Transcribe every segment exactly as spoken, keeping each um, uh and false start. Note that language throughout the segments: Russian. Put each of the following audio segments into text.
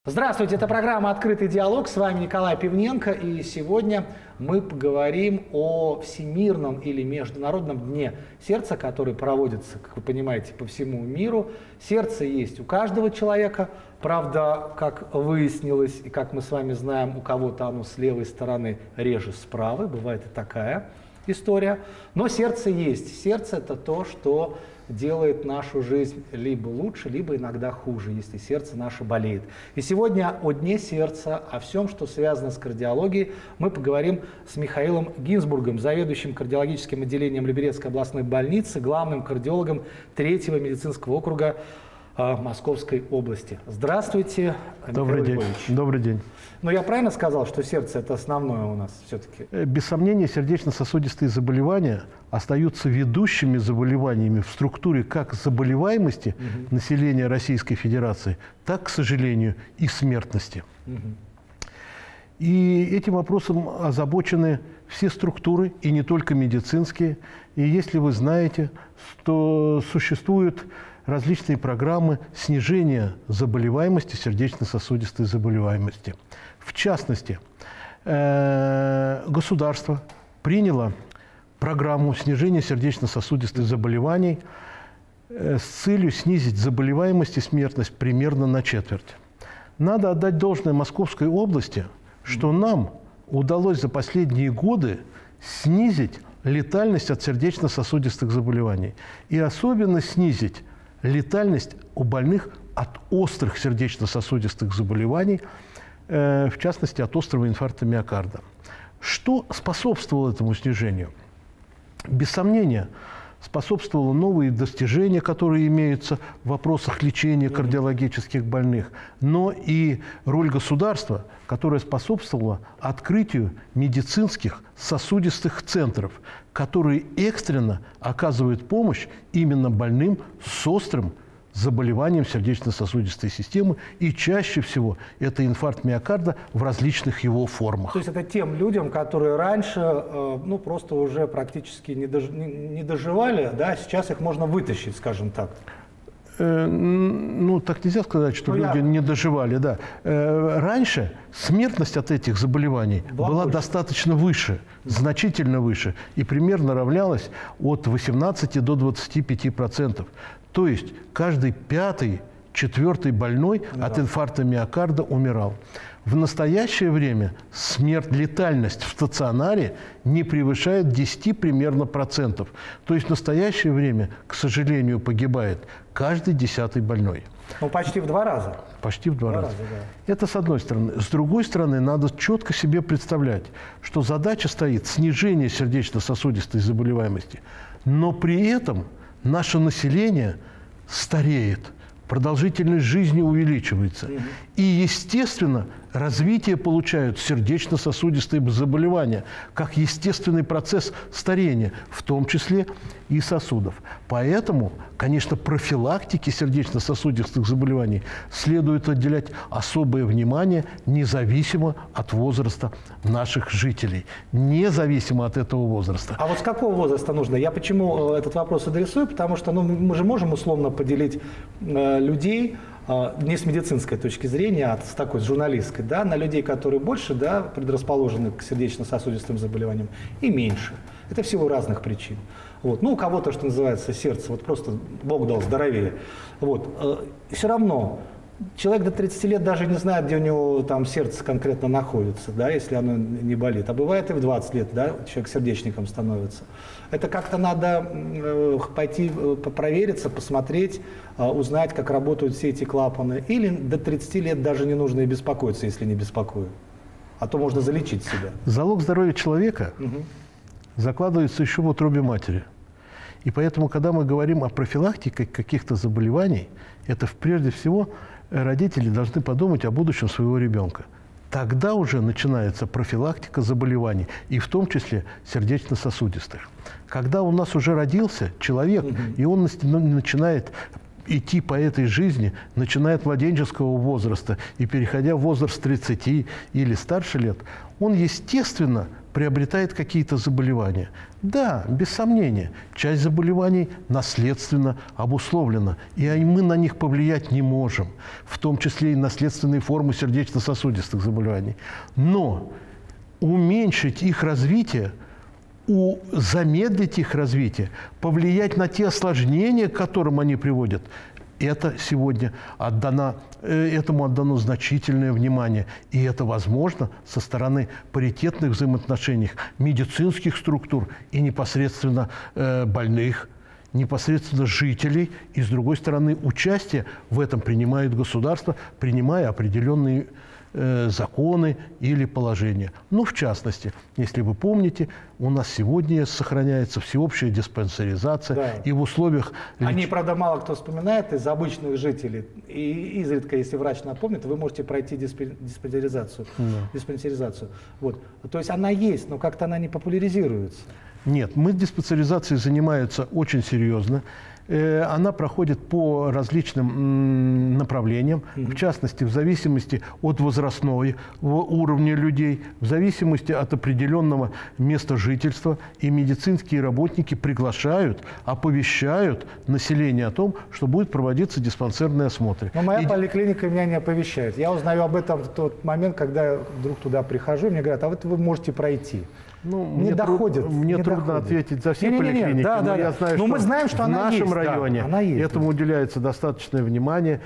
Здравствуйте, это программа «Открытый диалог», с вами Николай Пивненко, и сегодня мы поговорим о Всемирном или Международном дне сердца, который проводится, как вы понимаете, по всему миру. Сердце есть у каждого человека, правда, как выяснилось, и как мы с вами знаем, у кого-то оно с левой стороны реже с правой, бывает и такая история, но сердце есть. Сердце – это то, что делает нашу жизнь либо лучше, либо иногда хуже, если сердце наше болеет. И сегодня о Дне сердца, о всем, что связано с кардиологией, мы поговорим с Михаилом Гинзбургом, заведующим кардиологическим отделением Люберецкой областной больницы, главным кардиологом третьего медицинского округа э, Московской области. Здравствуйте, Добрый Михаил день. Львович. Добрый день. Но я правильно сказал, что сердце – это основное у нас все-таки? Без сомнения, сердечно-сосудистые заболевания остаются ведущими заболеваниями в структуре как заболеваемости угу. населения Российской Федерации, так, к сожалению, и смертности. Угу. И этим вопросом озабочены все структуры, и не только медицинские. И если вы знаете, что существуют различные программы снижения заболеваемости, сердечно-сосудистой заболеваемости. В частности, государство приняло программу снижения сердечно-сосудистых заболеваний с целью снизить заболеваемость и смертность примерно на четверть. Надо отдать должное Московской области, что нам удалось за последние годы снизить летальность от сердечно-сосудистых заболеваний. И особенно снизить летальность у больных от острых сердечно-сосудистых заболеваний, э, в частности, от острого инфаркта миокарда. Что способствовало этому снижению? Без сомнения, способствовало новые достижения, которые имеются в вопросах лечения кардиологических больных, но и роль государства, которая способствовала открытию медицинских сосудистых центров, которые экстренно оказывают помощь именно больным с острым заболеванием сердечно-сосудистой системы, и чаще всего это инфаркт миокарда в различных его формах. То есть это тем людям, которые раньше э, ну, просто уже практически не, дож, не, не доживали, да, сейчас их можно вытащить, скажем так. Э, ну, так нельзя сказать, что ну, люди я... не доживали, да. Э, раньше смертность от этих заболеваний была, была достаточно выше, значительно выше, и примерно равнялась от восемнадцати до двадцати пяти процентов. То есть каждый пятый, четвертый больной да. от инфаркта миокарда умирал. В настоящее время смерть, летальность в стационаре не превышает десяти примерно процентов. То есть в настоящее время, к сожалению, погибает каждый десятый больной. Ну, почти в два раза. Почти в два, два раза. раза да. Это с одной стороны. С другой стороны, надо четко себе представлять, что задача стоит снижение сердечно-сосудистой заболеваемости, но при этом наше население стареет, продолжительность жизни увеличивается. Mm-hmm. И, естественно, развитие получают сердечно-сосудистые заболевания, как естественный процесс старения, в том числе и сосудов. Поэтому, конечно, профилактике сердечно-сосудистых заболеваний следует уделять особое внимание, независимо от возраста наших жителей. Независимо от этого возраста. А вот с какого возраста нужно? Я почему этот вопрос адресую? Потому что ну, мы же можем условно поделить э, людей, не с медицинской точки зрения, а с такой, с журналистской, да, на людей, которые больше да, предрасположены к сердечно-сосудистым заболеваниям, и меньше. Это в силу разных причин. Вот. Ну, у кого-то, что называется, сердце, вот просто Бог дал здоровее. Вот. Все равно человек до тридцати лет даже не знает, где у него там сердце конкретно находится, да, если оно не болит. А бывает и в двадцать лет, да, человек сердечником становится. Это как-то надо э, пойти э, провериться, посмотреть, э, узнать, как работают все эти клапаны. Или до тридцати лет даже не нужно и беспокоиться, если не беспокоит. А то можно залечить себя. Залог здоровья человека угу. закладывается еще в утробе матери. И поэтому, когда мы говорим о профилактике каких-то заболеваний, это прежде всего родители должны подумать о будущем своего ребенка. Тогда уже начинается профилактика заболеваний, и в том числе сердечно-сосудистых. Когда у нас уже родился человек, угу. и он начинает идти по этой жизни, начиная от младенческого возраста и переходя в возраст тридцати или старше лет, он, естественно, приобретает какие-то заболевания. Да, без сомнения, часть заболеваний наследственно обусловлена, и мы на них повлиять не можем, в том числе и наследственные формы сердечно-сосудистых заболеваний. Но уменьшить их развитие, у, замедлить их развитие, повлиять на те осложнения, к которым они приводят, это сегодня отдано, этому отдано значительное внимание. И это возможно со стороны паритетных взаимоотношений медицинских структур и непосредственно э, больных, непосредственно жителей. И, с другой стороны, участие в этом принимает государство, принимая определенные э, законы или положения. Ну, в частности, если вы помните, у нас сегодня сохраняется всеобщая диспансеризация, да. И в условиях... Они, правда, мало кто вспоминает из обычных жителей. И изредка, если врач напомнит, вы можете пройти диспансеризацию. Да. диспансеризацию. Вот. То есть она есть, но как-то она не популяризируется. Нет, мы диспансеризацией занимаемся очень серьезно. Она проходит по различным направлениям, mm-hmm. в частности, в зависимости от возрастного уровня людей, в зависимости от определенного места жительства. И медицинские работники приглашают, оповещают население о том, что будет проводиться диспансерные осмотры. Но моя и... поликлиника меня не оповещает. Я узнаю об этом в тот момент, когда я вдруг туда прихожу, мне говорят, а вот вы можете пройти. Ну, не мне доходит. Труд, мне не трудно доходит. ответить за все не, не, не, поликлиники, да, но да, я знаю, но что мы знаем, что в она нашем есть, районе да, она есть, этому да. уделяется достаточное внимание,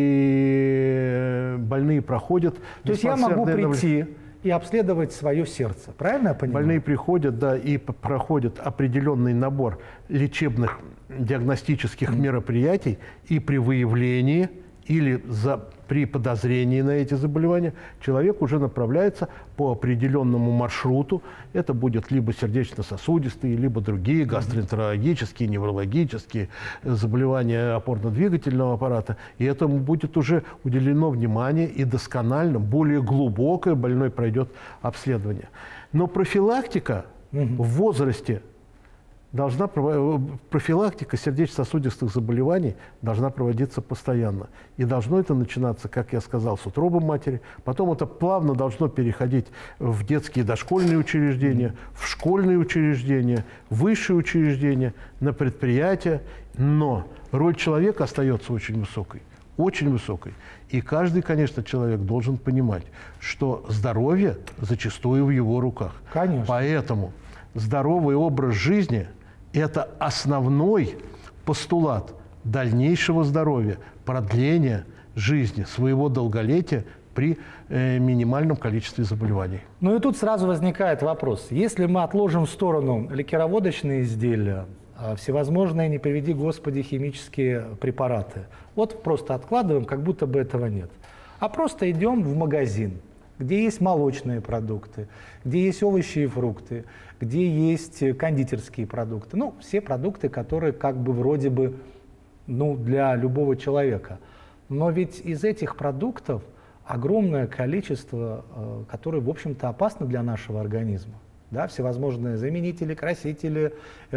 и больные проходят. То есть я могу прийти и обследовать свое сердце, правильно я понимаю? Больные приходят, да, и проходят определенный набор лечебных диагностических mm. мероприятий, и при выявлении или за, при подозрении на эти заболевания человек уже направляется по определенному маршруту. Это будет либо сердечно-сосудистые, либо другие гастроэнтерологические, неврологические заболевания опорно-двигательного аппарата. И этому будет уже уделено внимание, и досконально, более глубокое больной пройдет обследование. Но профилактика mm-hmm. в возрасте Должна, профилактика сердечно-сосудистых заболеваний должна проводиться постоянно. И должно это начинаться, как я сказал, с утробы матери. Потом это плавно должно переходить в детские дошкольные учреждения, в школьные учреждения, в высшие учреждения, на предприятия. Но роль человека остается очень высокой. Очень высокой. И каждый, конечно, человек должен понимать, что здоровье зачастую в его руках. Конечно. Поэтому здоровый образ жизни – это основной постулат дальнейшего здоровья, продления жизни, своего долголетия при э, минимальном количестве заболеваний. Ну и тут сразу возникает вопрос. Если мы отложим в сторону ликероводочные изделия, всевозможные, не приведи Господи, химические препараты, вот просто откладываем, как будто бы этого нет, а просто идем в магазин, где есть молочные продукты, где есть овощи и фрукты, где есть кондитерские продукты. Ну, все продукты, которые как бы вроде бы, ну, для любого человека. Но ведь из этих продуктов огромное количество, которые, в общем-то, опасны для нашего организма. Да, всевозможные заменители, красители,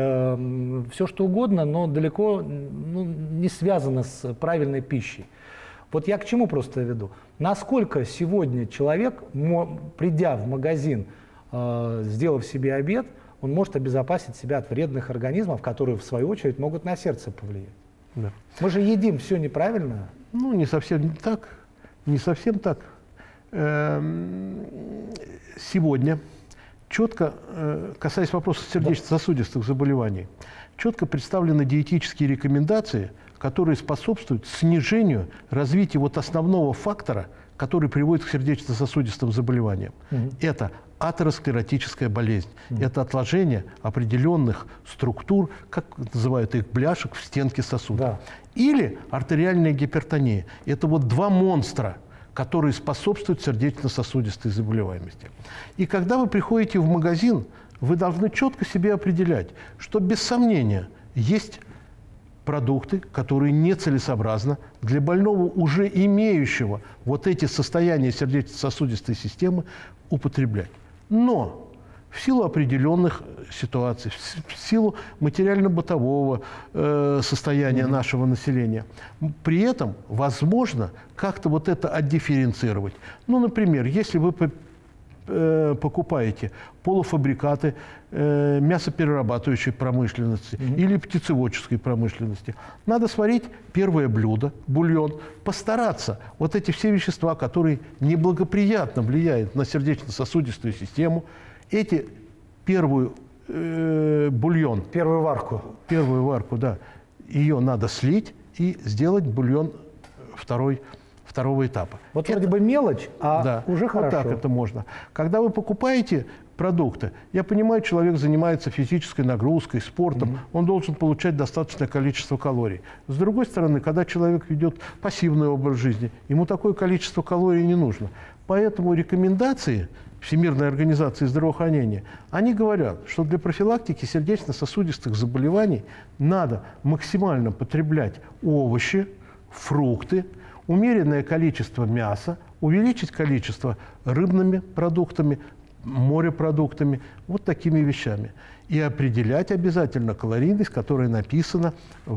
э, все что угодно, но далеко ну, не связано с правильной пищей. Вот я к чему просто веду. Насколько сегодня человек, придя в магазин, э, сделав себе обед, он может обезопасить себя от вредных организмов, которые, в свою очередь, могут на сердце повлиять. Да. Мы же едим все неправильно. Ну, не совсем так. Не совсем так. Сегодня, четко, касаясь вопроса сердечно-сосудистых заболеваний, четко представлены диетические рекомендации, которые способствуют снижению развития вот основного фактора, который приводит к сердечно-сосудистым заболеваниям. Угу. Это атеросклеротическая болезнь. Угу. Это отложение определенных структур, как называют их, бляшек в стенке сосуда. Да. Или артериальная гипертония. Это вот два монстра, которые способствуют сердечно-сосудистой заболеваемости. И когда вы приходите в магазин, вы должны четко себе определять, что без сомнения есть продукты, которые нецелесообразно для больного, уже имеющего вот эти состояния сердечно-сосудистой системы, употреблять. Но в силу определенных ситуаций, в силу материально-бытового э, состояния mm-hmm. нашего населения, при этом возможно как-то вот это отдифференцировать. Ну, например, если вы э, покупаете полуфабрикаты э, мясоперерабатывающей промышленности mm-hmm. или птицеводческой промышленности. Надо сварить первое блюдо, бульон, постараться вот эти все вещества, которые неблагоприятно влияют на сердечно-сосудистую систему, эти первую э, бульон, первую варку, первую варку, да, ее надо слить и сделать бульон второй, второго этапа. Вот это, вроде бы мелочь, а да, уже хорошо. Вот так это можно. Когда вы покупаете продукты, я понимаю, человек занимается физической нагрузкой, спортом, mm-hmm. он должен получать достаточное количество калорий. С другой стороны, когда человек ведет пассивный образ жизни, ему такое количество калорий не нужно. Поэтому рекомендации Всемирной организации здравоохранения, они говорят, что для профилактики сердечно-сосудистых заболеваний надо максимально потреблять овощи, фрукты, умеренное количество мяса, увеличить количество рыбными продуктами, морепродуктами, вот такими вещами. И определять обязательно калорийность, которая написана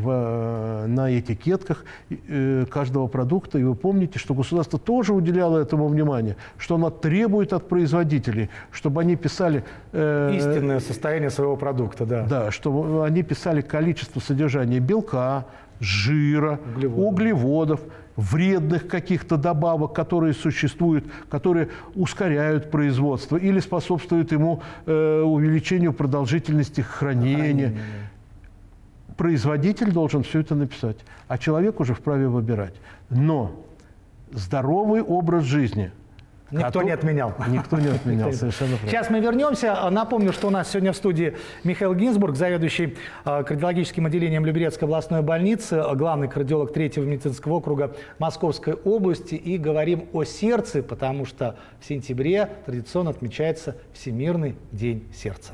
в, на этикетках каждого продукта. И вы помните, что государство тоже уделяло этому внимание, что оно требует от производителей, чтобы они писали... Э, истинное состояние своего продукта, да. Да, чтобы они писали количество содержания белка, жира, углеводов, углеводов вредных каких-то добавок, которые существуют, которые ускоряют производство или способствуют ему э, увеличению продолжительности хранения. Хранение. Производитель должен все это написать, а человек уже вправе выбирать. Но здоровый образ жизни никто Котов... не отменял. Никто не отменял, совершенно правильно. Сейчас мы вернемся. Напомню, что у нас сегодня в студии Михаил Гинзбург, заведующий кардиологическим отделением Люберецкой областной больницы, главный кардиолог третьего медицинского округа Московской области. И говорим о сердце, потому что в сентябре традиционно отмечается Всемирный день сердца.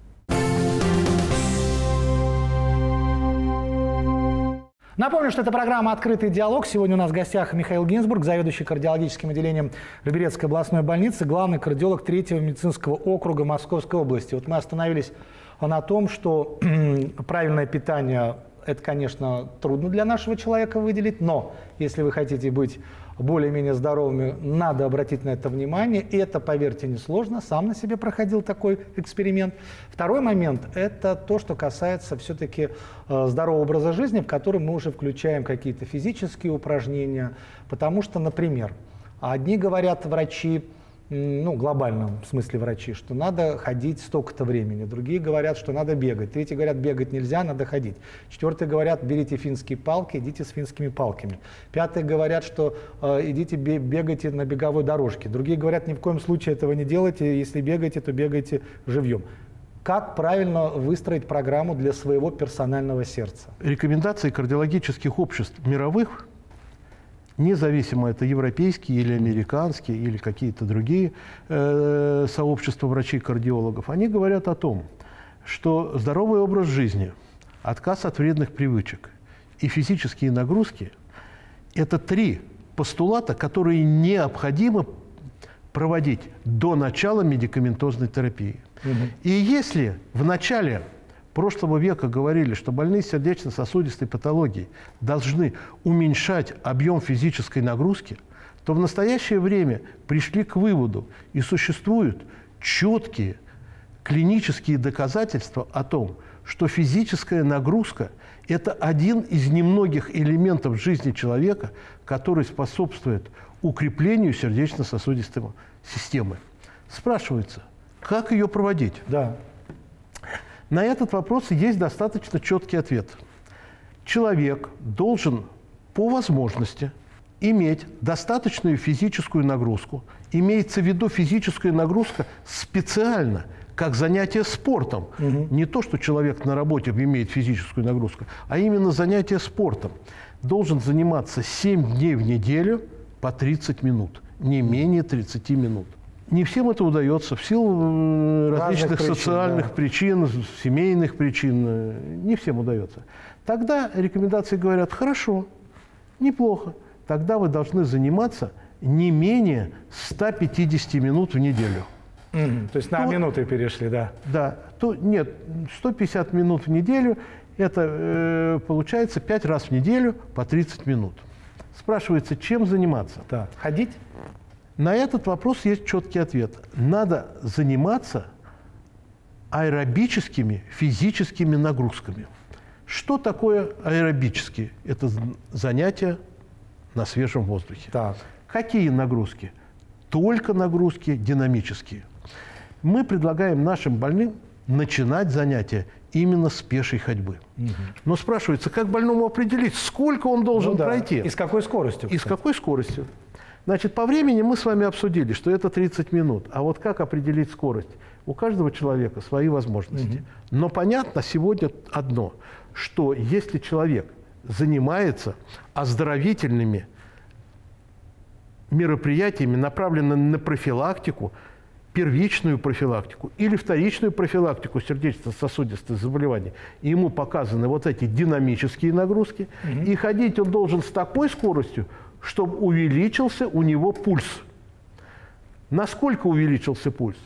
Напомню, что это программа «Открытый диалог». Сегодня у нас в гостях Михаил Гинзбург, заведующий кардиологическим отделением Люберецкой областной больницы, главный кардиолог третьего медицинского округа Московской области. Вот мы остановились на том, что правильное питание – это, конечно, трудно для нашего человека выделить, но если вы хотите быть более-менее здоровыми, надо обратить на это внимание. И это, поверьте, несложно. Сам на себе проходил такой эксперимент. Второй момент – это то, что касается все-таки э, здорового образа жизни, в который мы уже включаем какие-то физические упражнения. Потому что, например, одни говорят врачи, ну, в глобальном смысле врачи, что надо ходить столько-то времени. Другие говорят, что надо бегать. Третьи говорят, бегать нельзя, надо ходить. Четвертые говорят, берите финские палки, идите с финскими палками. Пятые говорят, что э, идите бегайте на беговой дорожке. Другие говорят, ни в коем случае этого не делайте, если бегаете, то бегайте живьем. Как правильно выстроить программу для своего персонального сердца? Рекомендации кардиологических обществ мировых, независимо это европейские или американские, или какие-то другие э, сообщества врачей-кардиологов, они говорят о том, что здоровый образ жизни, отказ от вредных привычек и физические нагрузки – это три постулата, которые необходимо проводить до начала медикаментозной терапии. Угу. И если в начале прошлого века говорили, что больные с сердечно-сосудистой патологией должны уменьшать объем физической нагрузки, то в настоящее время пришли к выводу, и существуют четкие клинические доказательства о том, что физическая нагрузка – это один из немногих элементов жизни человека, который способствует укреплению сердечно-сосудистой системы. Спрашивается, как ее проводить? Да. На этот вопрос есть достаточно четкий ответ. Человек должен по возможности иметь достаточную физическую нагрузку. Имеется в виду физическая нагрузка специально, как занятие спортом. Угу. Не то, что человек на работе имеет физическую нагрузку, а именно занятие спортом. Должен заниматься семь дней в неделю по тридцать минут, не менее тридцати минут. Не всем это удается в силу различных причин, социальных да. причин, семейных причин. Не всем удается. Тогда рекомендации говорят, хорошо, неплохо. Тогда вы должны заниматься не менее ста пятидесяти минут в неделю. Mm-hmm. То есть на то, минуты перешли, да? Да. То, нет, сто пятьдесят минут в неделю, это э, получается пять раз в неделю по тридцать минут. Спрашивается, чем заниматься? Да. Ходить? На этот вопрос есть четкий ответ. Надо заниматься аэробическими физическими нагрузками. Что такое аэробические? Это занятия на свежем воздухе. Так. Какие нагрузки? Только нагрузки динамические. Мы предлагаем нашим больным начинать занятия именно с пешей ходьбы. Угу. Но спрашивается, как больному определить, сколько он должен ну, да. пройти? И с какой скоростью? И с какой скоростью? Значит, по времени мы с вами обсудили, что это тридцать минут. А вот как определить скорость? У каждого человека свои возможности. Угу. Но понятно сегодня одно, что если человек занимается оздоровительными мероприятиями, направленными на профилактику, первичную профилактику или вторичную профилактику сердечно-сосудистых заболеваний, и ему показаны вот эти динамические нагрузки, угу. и ходить он должен с такой скоростью, чтобы увеличился у него пульс. Насколько увеличился пульс?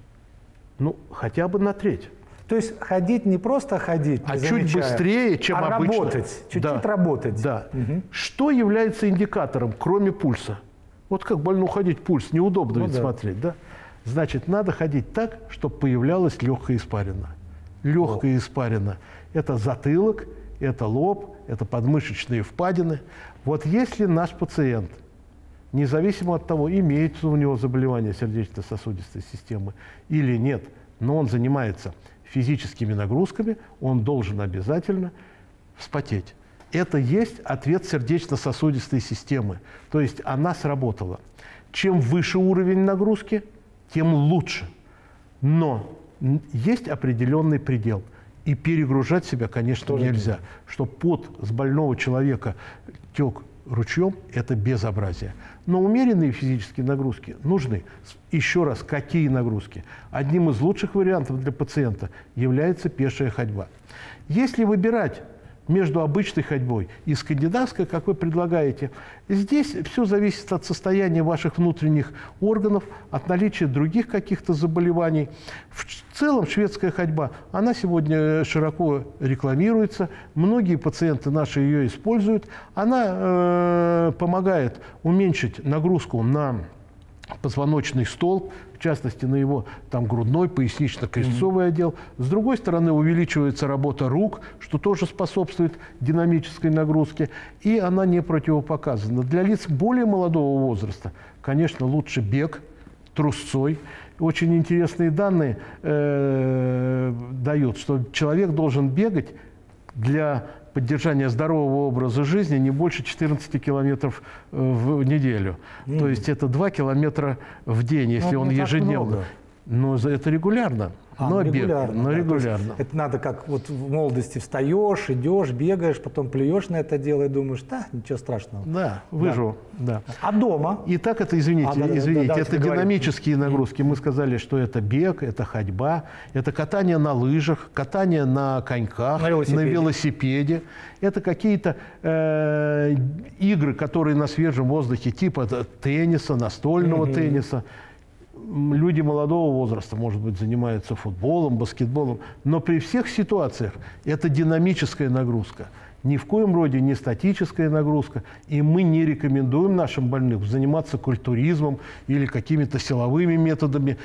Ну, хотя бы на треть. То есть ходить не просто ходить, а чуть быстрее, чем а обычно. работать, чуть-чуть да. работать. Да. Угу. Что является индикатором, кроме пульса? Вот как больному ходить пульс, неудобно ну, ведь да. смотреть, да? Значит, надо ходить так, чтобы появлялась легкая испарина. Легкая О. испарина – это затылок, это лоб, это подмышечные впадины. Вот если наш пациент, независимо от того, имеется у него заболевание сердечно-сосудистой системы или нет, но он занимается физическими нагрузками, он должен обязательно вспотеть. Это есть ответ сердечно-сосудистой системы. То есть она сработала. Чем выше уровень нагрузки, тем лучше. Но есть определенный предел. И перегружать себя, конечно, Тоже нельзя. Нет. Что пот с больного человека тек ручьем – это безобразие. Но умеренные физические нагрузки нужны. Еще раз, какие нагрузки? Одним из лучших вариантов для пациента является пешая ходьба. Если выбирать между обычной ходьбой и скандинавской, как вы предлагаете, здесь все зависит от состояния ваших внутренних органов, от наличия других каких-то заболеваний. В целом шведская ходьба, она сегодня широко рекламируется, многие пациенты наши ее используют. Она э, помогает уменьшить нагрузку на позвоночный столб, в частности, на его там, грудной, пояснично-крестцовый mm-hmm. отдел. С другой стороны, увеличивается работа рук, что тоже способствует динамической нагрузке, и она не противопоказана. Для лиц более молодого возраста, конечно, лучше бег трусцой. Очень интересные данные э, дают, что человек должен бегать для поддержания здорового образа жизни не больше четырнадцати километров в неделю. Mm. То есть это два километра в день, если ну, он ежедневно. Но это регулярно. А, но регулярно, бег, но да, регулярно. Это надо как вот в молодости встаешь, идешь, бегаешь, потом плюешь на это дело и думаешь, да, ничего страшного. Да, выживу. Да. Да. А дома? И так это, извините, а, да, извините, да, да, это динамические говорим. нагрузки. Мы сказали, что это бег, это ходьба, это катание на лыжах, катание на коньках, на велосипеде. На велосипеде. Это какие-то э, игры, которые на свежем воздухе, типа тенниса, настольного mm-hmm. тенниса. Люди молодого возраста, может быть, занимаются футболом, баскетболом, но при всех ситуациях это динамическая нагрузка. Ни в коем роде не статическая нагрузка. И мы не рекомендуем нашим больным заниматься культуризмом или какими-то силовыми методами.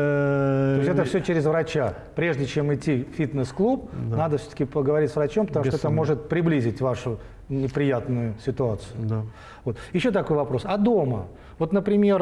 То есть это все через врача. Прежде чем идти в фитнес-клуб, да. надо все-таки поговорить с врачом, потому Без что это сомнения. может приблизить вашу неприятную ситуацию. Да. Вот. Еще такой вопрос. А дома? Вот, например,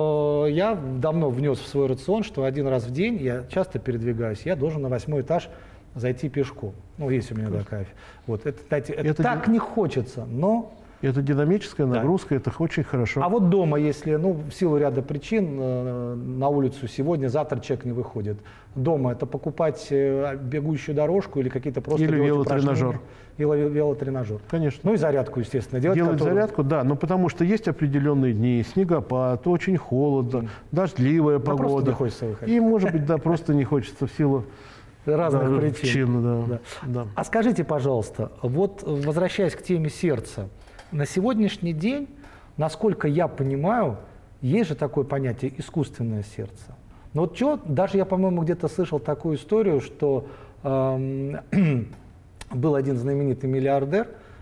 я давно внес в свой рацион, что один раз в день, я часто передвигаюсь, я должен на восьмой этаж зайти пешком. Ну, есть у меня такая. Вот. Это, знаете, это, это так ди... не хочется, но... Это динамическая нагрузка, да. это очень хорошо. А вот дома, если, ну, в силу ряда причин, э, на улицу сегодня, завтра человек не выходит. Дома это покупать э, бегущую дорожку или какие-то просто... Или велотренажер. Или велотренажер. Конечно. Ну и зарядку, естественно, делать. Делать которую... зарядку, да, но потому что есть определенные дни, снегопад, очень холодно, mm. дождливая да погода. Просто не хочется выходить. И, может быть, да, просто не хочется в силу... разных да, причин. причин да. Да. Да. А скажите, пожалуйста, вот возвращаясь к теме сердца, на сегодняшний день, насколько я понимаю, есть же такое понятие искусственное сердце. Но вот что, даже я, по-моему, где-то слышал такую историю, что эм, был один знаменитый миллиардер,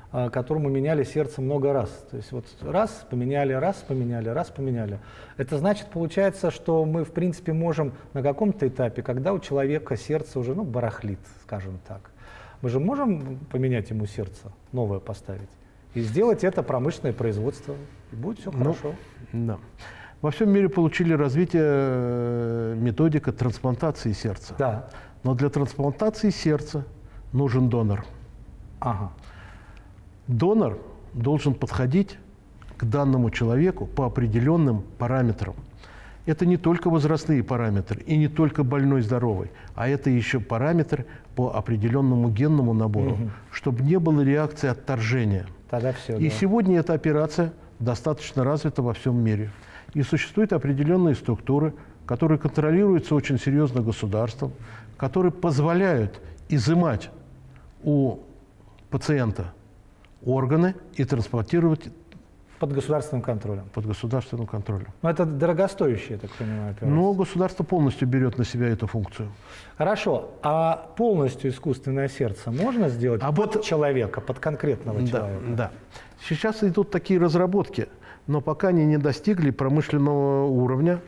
которому меняли сердце много раз. То есть вот раз поменяли, раз поменяли, раз поменяли. Это значит, получается, что мы, в принципе, можем на каком-то этапе, когда у человека сердце уже, ну, барахлит, скажем так, мы же можем поменять ему сердце, новое поставить, и сделать это промышленное производство, и будет все хорошо. Ну, да. Во всем мире получили развитие методика трансплантации сердца. Да. Но для трансплантации сердца нужен донор. Ага. Донор должен подходить к данному человеку по определенным параметрам. Это не только возрастные параметры и не только больной здоровый, а это еще параметры по определенному генному набору, угу. чтобы не было реакции отторжения. Тогда все, и да. сегодня эта операция достаточно развита во всем мире. И существуют определенные структуры, которые контролируются очень серьезно государством, которые позволяют изымать у пациента органы и трансплантировать под государственным контролем. Под государственным контролем. Но это дорогостоящее, я так понимаю, операция. Но государство полностью берет на себя эту функцию. Хорошо. А полностью искусственное сердце можно сделать а под вот... человека, под конкретного да, человека? Да. Сейчас идут такие разработки, но пока они не достигли промышленного уровня.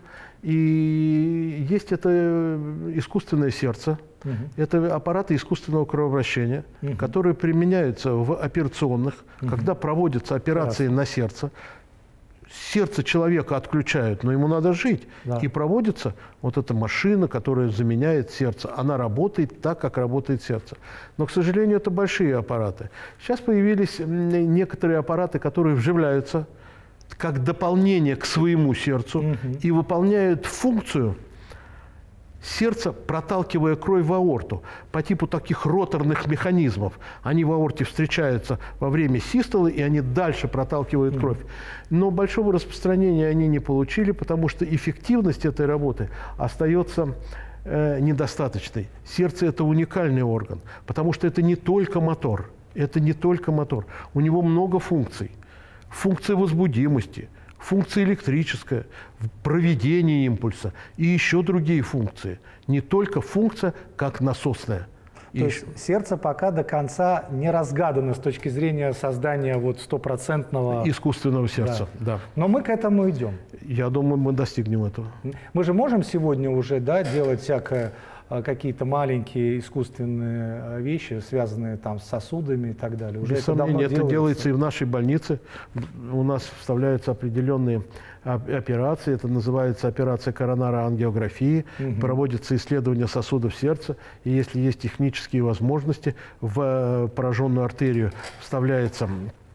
И есть это искусственное сердце, угу. это аппараты искусственного кровообращения, угу. которые применяются в операционных, угу. когда проводятся операции Раз. на сердце. Сердце человека отключают, но ему надо жить. Да. И проводится вот эта машина, которая заменяет сердце. Она работает так, как работает сердце. Но, к сожалению, это большие аппараты. Сейчас появились некоторые аппараты, которые вживляются как дополнение к своему сердцу угу. и выполняют функцию сердца, проталкивая кровь в аорту по типу таких роторных механизмов. Они в аорте встречаются во время систолы, и они дальше проталкивают угу. кровь. Но большого распространения они не получили, потому что эффективность этой работы остается э, недостаточной. Сердце – это уникальный орган, потому что это не только мотор. Это не только мотор. У него много функций. Функция возбудимости, функция электрическая, проведение импульса и еще другие функции. Не только функция как насосная. То есть сердце пока до конца не разгадано с точки зрения создания вот стопроцентного... искусственного сердца, да. да. Но мы к этому идем. Я думаю, мы достигнем этого. Мы же можем сегодня уже, да, делать всякое... какие-то маленькие искусственные вещи, связанные там с сосудами и так далее. Уже Без это сомнения, это делается и в нашей больнице. У нас вставляются определенные операции. Это называется операция коронарангиографии. Угу. Проводятся исследования сосудов сердца. И если есть технические возможности, в пораженную артерию вставляется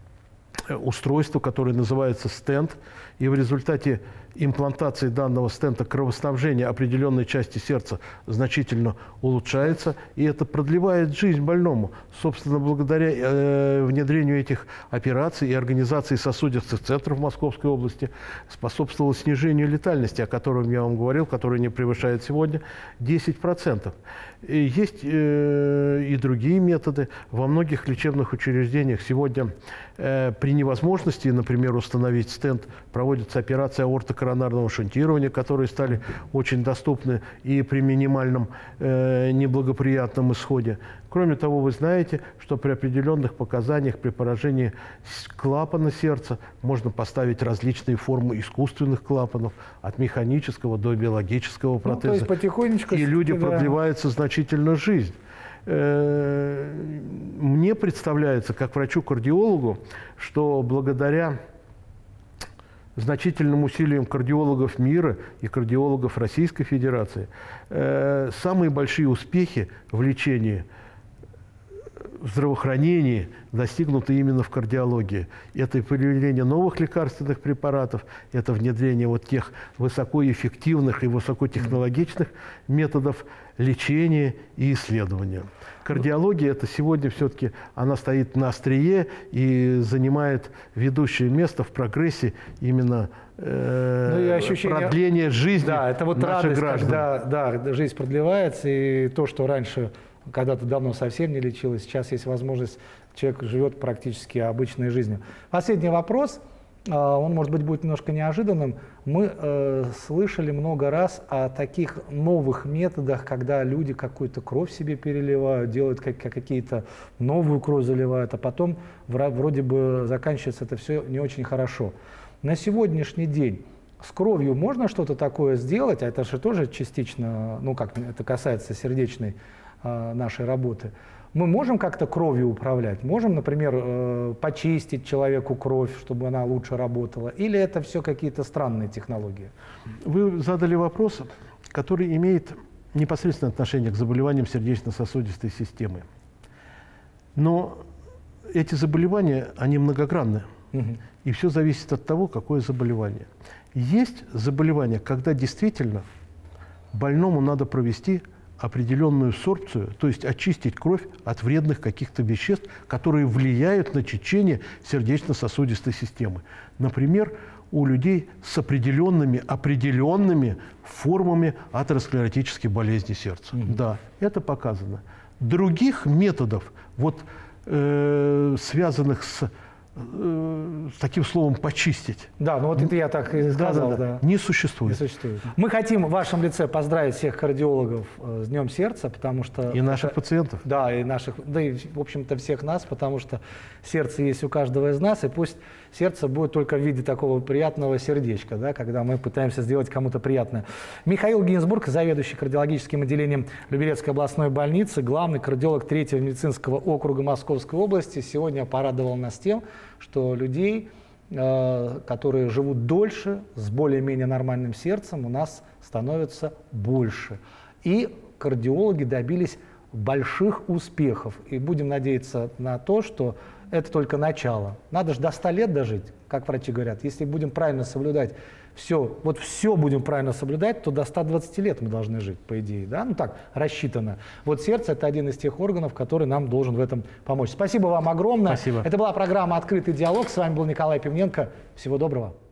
устройство, которое называется стенд. И в результате имплантации данного стента кровоснабжение определенной части сердца значительно улучшается, и это продлевает жизнь больному. Собственно, благодаря э, внедрению этих операций и организации сосудистых центров в Московской области способствовало снижению летальности, о котором я вам говорил, которая не превышает сегодня десять процентов. И есть э, и другие методы. Во многих лечебных учреждениях сегодня э, при невозможности, например, установить стент, проводится операция аортокоронарного шунтирования, которые стали очень доступны и при минимальном э, неблагоприятном исходе. Кроме того, вы знаете, что при определенных показаниях при поражении клапана сердца можно поставить различные формы искусственных клапанов, от механического до биологического протеза. Ну, то есть потихонечку... И люди да. продлевается значительно жизнь. Мне представляется, как врачу-кардиологу, что благодаря значительным усилиям кардиологов мира и кардиологов Российской Федерации самые большие успехи в лечении, в здравоохранении достигнуты именно в кардиологии. Это появление новых лекарственных препаратов, это внедрение вот тех высокоэффективных и высокотехнологичных методов лечения и исследования. Кардиология – это сегодня все-таки, она стоит на острие и занимает ведущее место в прогрессе именно э, ну, и ощущение, продления жизни да, это вот наших радость, граждан. Когда да, жизнь продлевается, и то, что раньше когда-то давно совсем не лечилось, сейчас есть возможность, человек живет практически обычной жизнью. Последний вопрос. он, может быть, будет немножко неожиданным. Мы э, слышали много раз о таких новых методах, когда люди какую-то кровь себе переливают, делают как, как какие-то новую кровь заливают, а потом вроде бы заканчивается это все не очень хорошо. На сегодняшний день с кровью можно что-то такое сделать, а это же тоже частично, ну как это касается сердечной э, нашей работы. Мы можем как-то кровью управлять? Можем, например, э, почистить человеку кровь, чтобы она лучше работала? Или это все какие-то странные технологии? Вы задали вопрос, который имеет непосредственное отношение к заболеваниям сердечно-сосудистой системы. Но эти заболевания, они многогранны. Угу. И все зависит от того, какое заболевание. Есть заболевания, когда действительно больному надо провести определенную сорбцию, то есть очистить кровь от вредных каких-то веществ, которые влияют на течение сердечно-сосудистой системы. Например, у людей с определенными, определенными формами атеросклеротической болезни сердца. Mm-hmm. Да, это показано. Других методов, вот, э, связанных с с таким словом «почистить». Да, ну вот это я так и сказал. Да, да, да. Не существует. Не существует. Мы хотим в вашем лице поздравить всех кардиологов с Днем сердца, потому что... И наших это, пациентов. Да, и наших, да и, в общем-то, всех нас, потому что сердце есть у каждого из нас, и пусть сердце будет только в виде такого приятного сердечка, да, когда мы пытаемся сделать кому-то приятное. Михаил Гинзбург, заведующий кардиологическим отделением Люберецкой областной больницы, главный кардиолог третьего медицинского округа Московской области, сегодня порадовал нас тем, что людей, э, которые живут дольше, с более-менее нормальным сердцем, у нас становится больше. И кардиологи добились больших успехов. И будем надеяться на то, что это только начало. Надо же до ста лет дожить, как врачи говорят. Если будем правильно соблюдать все, вот все будем правильно соблюдать, то до ста двадцати лет мы должны жить, по идее. Да? Ну так, рассчитано. Вот сердце – это один из тех органов, который нам должен в этом помочь. Спасибо вам огромное. Спасибо. Это была программа «Открытый диалог». С вами был Николай Пивненко. Всего доброго.